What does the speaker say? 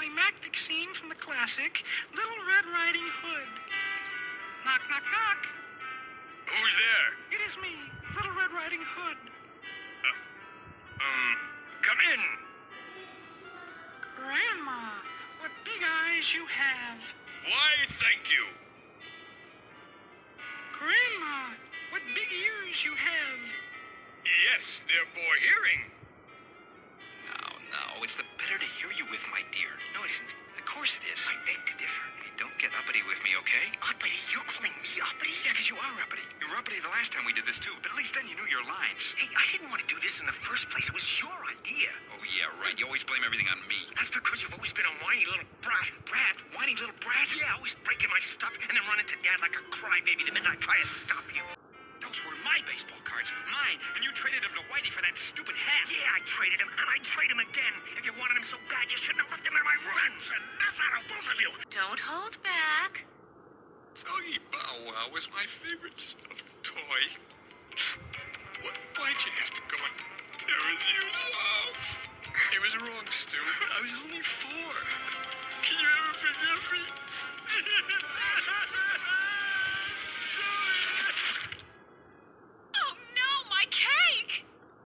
climactic scene from the classic Little Red Riding Hood. Knock, knock, knock. Who's there? It is me, Little Red Riding Hood. Come in. Grandma, what big eyes you have. Why, thank you. Grandma, what big ears you have. Yes, therefore hearing. No, it's the better to hear you with, my dear. No, it isn't. Of course it is. I beg to differ. Hey, don't get uppity with me, okay? Uppity? You're calling me uppity? Yeah, because you are uppity. You were uppity the last time we did this, too. But at least then you knew your lines. Hey, I didn't want to do this in the first place. It was your idea. Oh, yeah, right. You always blame everything on me. That's because you've always been a whiny little brat. Brat? Whiny little brat? Yeah, always breaking my stuff and then running to Dad like a crybaby the minute I try to stop you. Those were my baseball cards. Mine. And you traded them to Whitey for that stupid hat. Yeah, I traded him, and I'd trade him again. If you wanted him so bad, you shouldn't have left him in my room. Enough out of both of you. Don't hold back. Doggy Bow Wow was my favorite stuffed toy. Why'd you have to go and tear his ears off? It was wrong, Stu. I was only 4. Can you ever forgive me?